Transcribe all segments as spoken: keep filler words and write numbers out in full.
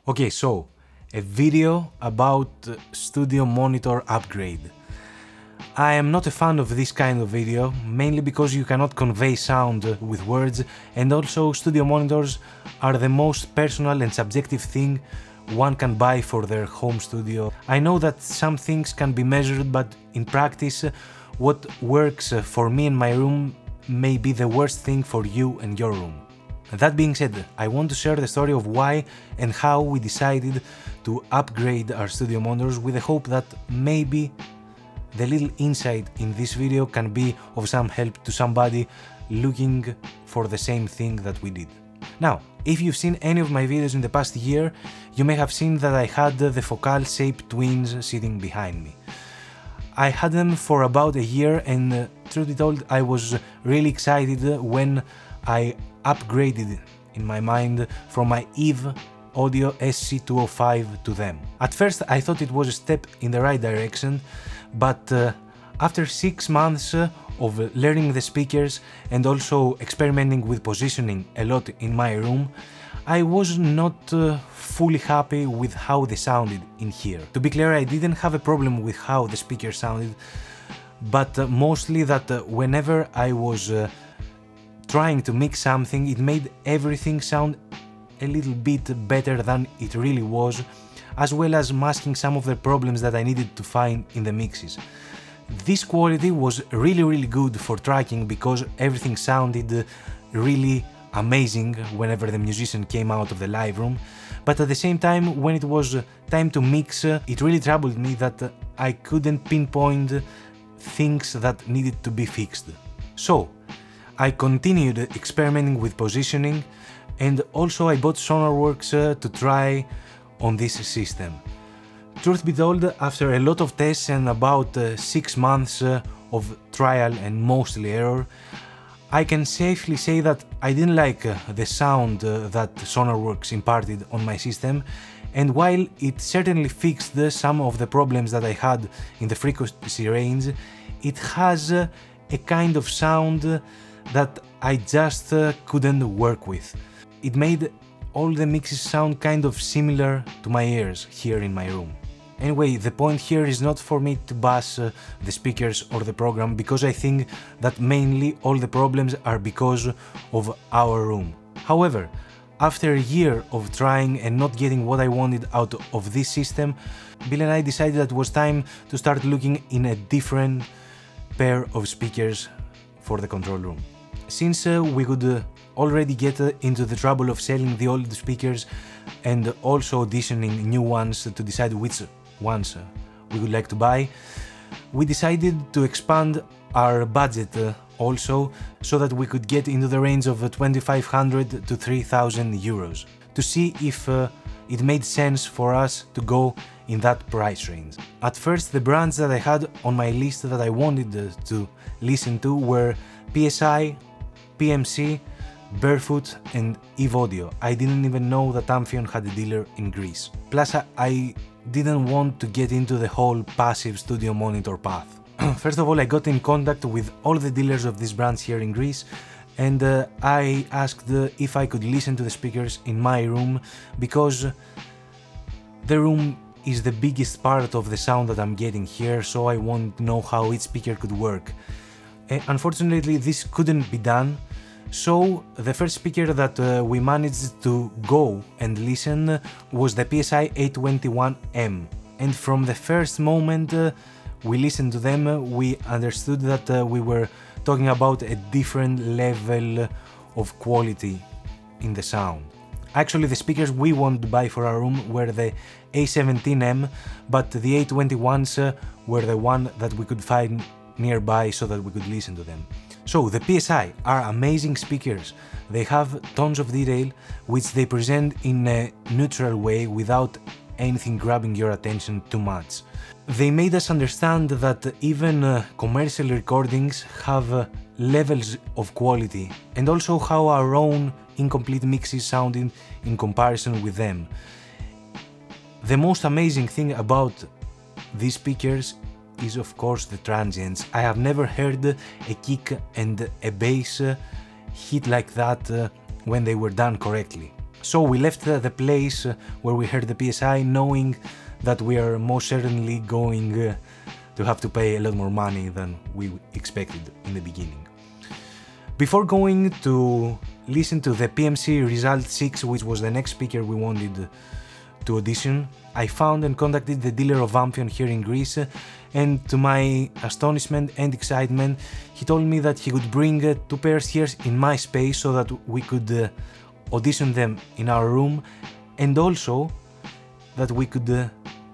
Okay, so a video about studio monitor upgrade. I am not a fan of this kind of video, mainly because you cannot convey sound with words, and also studio monitors are the most personal and subjective thing one can buy for their home studio. I know that some things can be measured, but in practice, what works for me in my room may be the worst thing for you and your room. That being said, I want to share the story of why and how we decided to upgrade our studio monitors, with the hope that maybe the little insight in this video can be of some help to somebody looking for the same thing that we did. Now, if you've seen any of my videos in the past year, you may have seen that I had the focal shape twins sitting behind me. I had them for about a year, and uh, truth be told, I was really excited when I upgraded in my mind from my Eve Audio S C two oh five to them. At first I thought it was a step in the right direction, but uh, after six months uh, of learning the speakers and also experimenting with positioning a lot in my room, I was not uh, fully happy with how they sounded in here. To be clear, I didn't have a problem with how the speaker sounded, but uh, mostly that uh, whenever I was uh, trying to mix something, it made everything sound a little bit better than it really was, as well as masking some of the problems that I needed to find in the mixes. This quality was really really good for tracking, because everything sounded really amazing whenever the musician came out of the live room, but at the same time, when it was time to mix, it really troubled me that I couldn't pinpoint things that needed to be fixed. So I continued experimenting with positioning, and also I bought Sonarworks uh, to try on this system. Truth be told, after a lot of tests and about uh, six months uh, of trial and mostly error, I can safely say that I didn't like uh, the sound uh, that Sonarworks imparted on my system, and while it certainly fixed uh, some of the problems that I had in the frequency range, it has uh, a kind of sound uh, that I just uh, couldn't work with. It made all the mixes sound kind of similar to my ears here in my room. Anyway, the point here is not for me to bash uh, the speakers or the program, because I think that mainly all the problems are because of our room. However, after a year of trying and not getting what I wanted out of this system, Bill and I decided that it was time to start looking in a different pair of speakers for the control room. Since uh, we could uh, already get uh, into the trouble of selling the old speakers and also auditioning new ones to decide which ones uh, we would like to buy, we decided to expand our budget uh, also, so that we could get into the range of uh, twenty-five hundred to three thousand euros, to see if uh, it made sense for us to go in that price range. At first, the brands that I had on my list that I wanted uh, to listen to were P S I, P M C, Barefoot and Eve Audio. I didn't even know that Amphion had a dealer in Greece. Plus, I didn't want to get into the whole passive studio monitor path. First of all, I got in contact with all the dealers of these brands here in Greece, and uh, I asked uh, if I could listen to the speakers in my room, because the room is the biggest part of the sound that I'm getting here, so I want to know how each speaker could work. Uh, unfortunately, this couldn't be done, so the first speaker that uh, we managed to go and listen was the P S I eight twenty-one M, and from the first moment uh, we listened to them, uh, we understood that uh, we were talking about a different level of quality in the sound. Actually, the speakers we wanted to buy for our room were the A seventeen M, but the eight twenty-ones uh, were the one that we could find nearby so that we could listen to them. So the P S I are amazing speakers. They have tons of detail, which they present in a neutral way without anything grabbing your attention too much. They made us understand that even uh, commercial recordings have uh, levels of quality, and also how our own incomplete mixes sounded in comparison with them. The most amazing thing about these speakers is of course the transients. I have never heard a kick and a bass hit like that when they were done correctly. So we left uh, the place uh, where we heard the P S I knowing that we are most certainly going uh, to have to pay a lot more money than we expected in the beginning. Before going to listen to the P M C Result six, which was the next speaker we wanted to audition, I found and contacted the dealer of Amphion here in Greece, and to my astonishment and excitement, he told me that he could bring uh, two pairs here in my space so that we could uh, audition them in our room, and also that we could uh,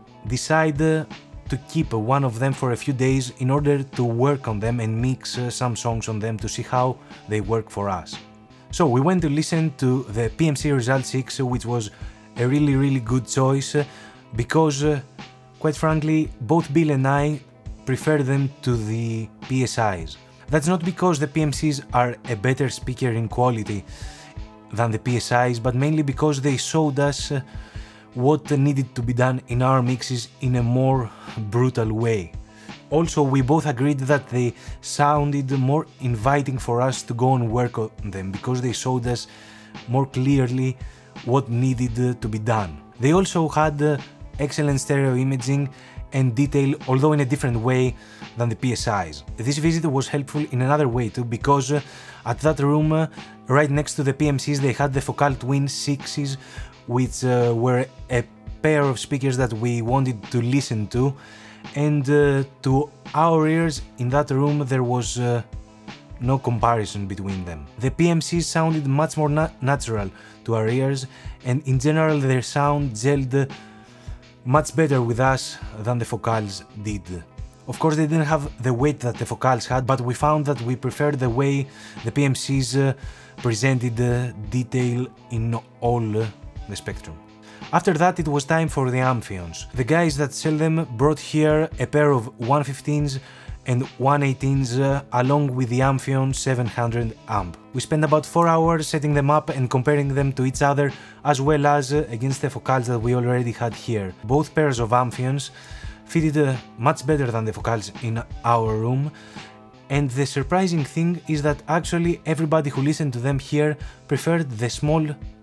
decide uh, to keep one of them for a few days in order to work on them and mix uh, some songs on them to see how they work for us. So we went to listen to the P M C Result six, which was a really really good choice uh, because uh, quite frankly both Bill and I prefer them to the P S Is. That's not because the P M Cs are a better speaker in quality than the P S Is, but mainly because they showed us uh, what needed to be done in our mixes in a more brutal way. Also, we both agreed that they sounded more inviting for us to go and work on them because they showed us more clearly what needed to be done. They also had uh, excellent stereo imaging and detail, although in a different way than the P S Is. This visit was helpful in another way too, because uh, at that room, uh, right next to the P M Cs, they had the Focal Twin sixes, which uh, were a pair of speakers that we wanted to listen to, and uh, to our ears in that room there was uh, no comparison between them. The P M Cs sounded much more na natural to our ears, and in general their sound gelled uh, much better with us than the Focals did. Of course, they didn't have the weight that the Focals had, but we found that we preferred the way the P M Cs uh, presented uh, detail in all uh, the spectrum. After that, it was time for the Amphions. The guys that sell them brought here a pair of one fifteens and one eighteens uh, along with the Amphion seven hundred amp. We spent about four hours setting them up and comparing them to each other, as well as uh, against the Focals that we already had here. Both pairs of Amphions fitted uh, much better than the Focals in our room, and the surprising thing is that actually everybody who listened to them here preferred the small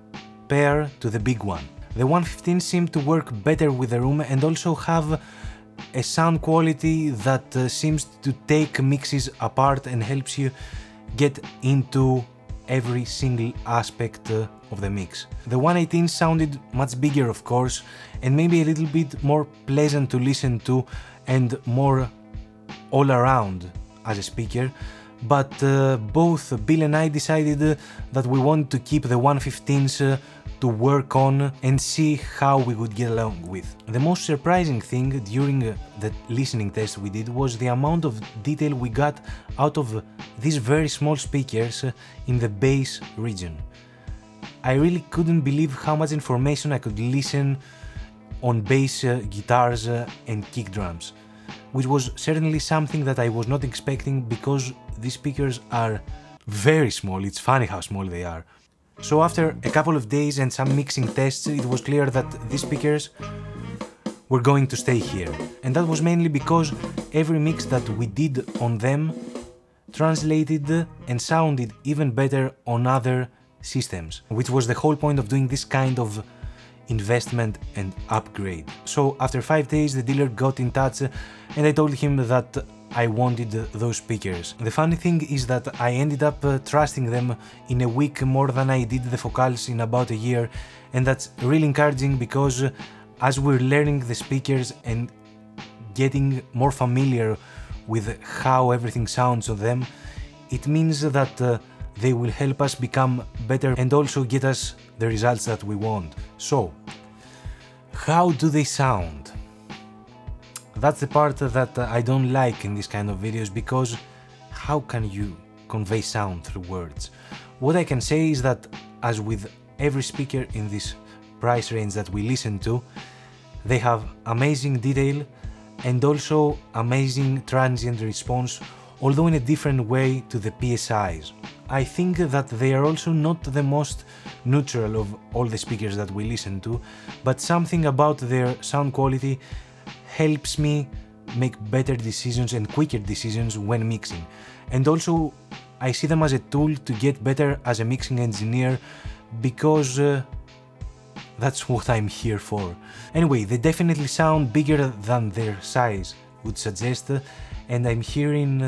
pair to the big one. The one fifteen seemed to work better with the room and also have a sound quality that uh, seems to take mixes apart and helps you get into every single aspect uh, of the mix. The one eighteen sounded much bigger, of course, and maybe a little bit more pleasant to listen to and more all around as a speaker, but uh, both Bill and I decided uh, that we want to keep the one fifteens uh, to work on and see how we would get along with. The most surprising thing during uh, the listening test we did was the amount of detail we got out of uh, these very small speakers uh, in the bass region. I really couldn't believe how much information I could listen on bass uh, guitars uh, and kick drums, which was certainly something that I was not expecting because these speakers are very small. It's funny how small they are. So after a couple of days and some mixing tests, it was clear that these speakers were going to stay here. And that was mainly because every mix that we did on them translated and sounded even better on other systems, which was the whole point of doing this kind of investment and upgrade. So after five days the dealer got in touch and I told him that I wanted those speakers. The funny thing is that I ended up uh, trusting them in a week more than I did the Focals in about a year, and that's really encouraging because uh, as we're learning the speakers and getting more familiar with how everything sounds on them, it means that uh, they will help us become better and also get us the results that we want. So, how do they sound? That's the part that I don't like in this kind of videos, because how can you convey sound through words? What I can say is that, as with every speaker in this price range that we listen to, they have amazing detail and also amazing transient response, although in a different way to the P S Is. I think that they are also not the most neutral of all the speakers that we listen to, but something about their sound quality helps me make better decisions and quicker decisions when mixing. And also I see them as a tool to get better as a mixing engineer, because uh, that's what I'm here for. Anyway, they definitely sound bigger than their size would suggest, and I'm hearing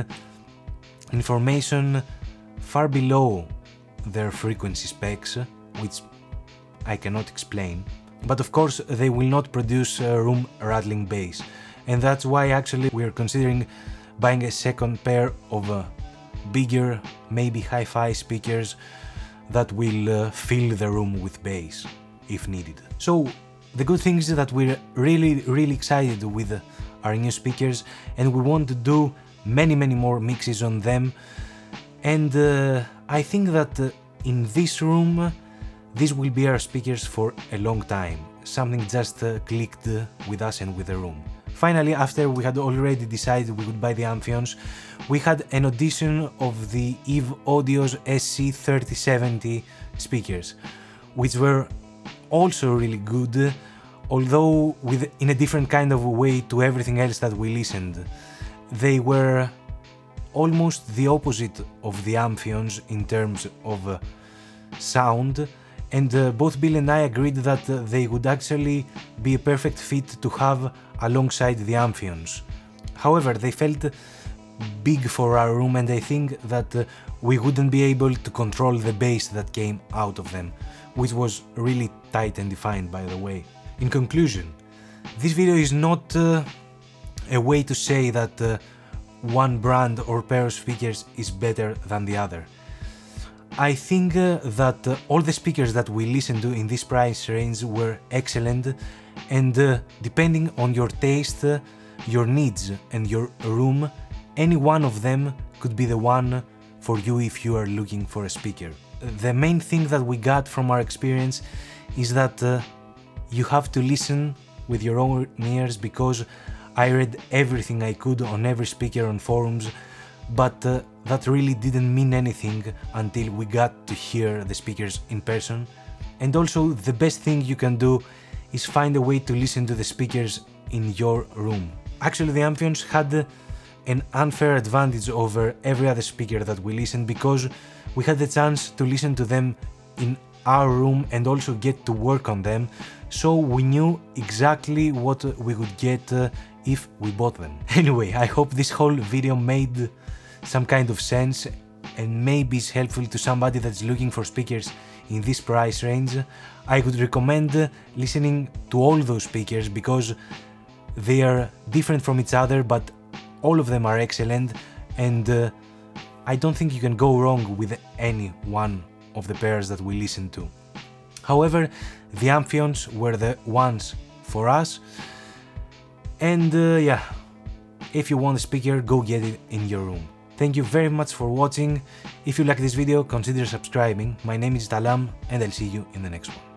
information far below their frequency specs, which I cannot explain. But of course they will not produce a room rattling bass, and that's why actually we're considering buying a second pair of uh, bigger, maybe hi-fi speakers that will uh, fill the room with bass if needed. So the good thing is that we're really really excited with our new speakers, and we want to do many many more mixes on them, and uh, I think that uh, in this room these will be our speakers for a long time. Something just uh, clicked uh, with us and with the room. Finally, after we had already decided we would buy the Amphions, we had an audition of the Eve Audio's S C thirty seventy speakers, which were also really good, although with in a different kind of way to everything else that we listened. They were almost the opposite of the Amphions in terms of uh, sound, and uh, both Bill and I agreed that uh, they would actually be a perfect fit to have alongside the Amphions. However, they felt big for our room, and I think that uh, we wouldn't be able to control the bass that came out of them, which was really tight and defined, by the way. In conclusion, this video is not uh, a way to say that uh, one brand or pair of speakers is better than the other. I think uh, that uh, all the speakers that we listened to in this price range were excellent, and uh, depending on your taste, uh, your needs and your room, any one of them could be the one for you if you are looking for a speaker. The main thing that we got from our experience is that uh, you have to listen with your own ears, because I read everything I could on every speaker on forums, but uh, that really didn't mean anything until we got to hear the speakers in person. And also, the best thing you can do is find a way to listen to the speakers in your room. Actually, the Amphions had an unfair advantage over every other speaker that we listened, because we had the chance to listen to them in our room and also get to work on them, so we knew exactly what we would get uh, if we bought them. Anyway, I hope this whole video made some kind of sense and maybe is helpful to somebody that's looking for speakers in this price range. I would recommend listening to all those speakers because they are different from each other, but all of them are excellent, and uh, I don't think you can go wrong with any one of the pairs that we listened to. However, the Amphions were the ones for us, and uh, yeah, if you want a speaker, go get it in your room. Thank you very much for watching. If you like this video, consider subscribing. My name is Talam, and I'll see you in the next one.